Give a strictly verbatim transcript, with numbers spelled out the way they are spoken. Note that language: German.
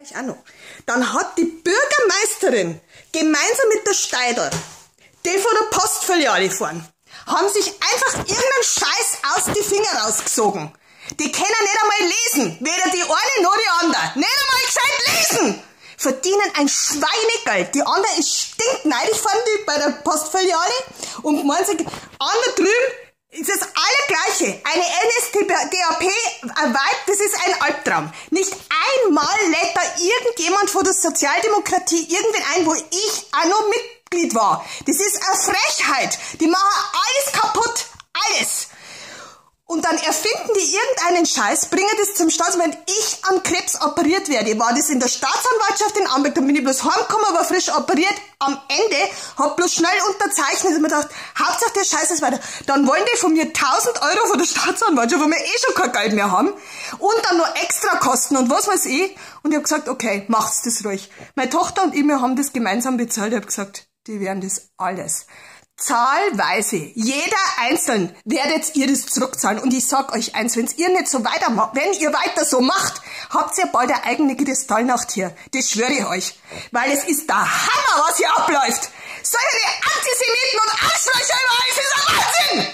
Auch noch. Dann hat die Bürgermeisterin gemeinsam mit der Steidl, die von der Postfiliale fahren, haben sich einfach irgendeinen Scheiß aus die Finger rausgesogen. Die können nicht einmal lesen, weder die eine noch die andere. Nicht einmal gescheit lesen! Verdienen ein Schweinegeld. Die andere ist stinkneidig, fand ich, bei der Postfiliale. Und meinen sie, andere drüben ist das Allergleiche. Eine N S D A P-Vibe, das ist ein Albtraum. Nicht einmal lädt da irgendjemand von der Sozialdemokratie irgendwen ein, wo ich auch noch Mitglied war. Das ist eine Frechheit. Die machen alles kaputt. Alles. Und dann erfinden die irgendeinen Scheiß, bringen das zum Staatsanwalt. Wenn ich an Krebs operiert werde, war das in der Staatsanwaltschaft in Amberg, dann bin ich bloß heimgekommen, war frisch operiert. Am Ende hab bloß schnell unterzeichnet und mir gedacht, Hauptsache der Scheiß ist weiter. Dann wollen die von mir tausend Euro von der Staatsanwaltschaft, wo wir eh schon kein Geld mehr haben. Und dann noch extra Kosten und was weiß ich. Und ich hab gesagt, okay, macht's das ruhig. Meine Tochter und ich, wir haben das gemeinsam bezahlt. Ich hab gesagt, die werden das alles. Zahlweise, jeder einzeln werdet ihr das zurückzahlen. Und ich sag euch eins, wenn ihr nicht so weitermacht, wenn ihr weiter so macht, habt ihr bald eine eigene Kristallnacht hier. Das schwöre ich euch. Weil es ist der Hammer, was hier abläuft. Solche Antisemiten und Arschlöcher überall, es ist ein Wahnsinn!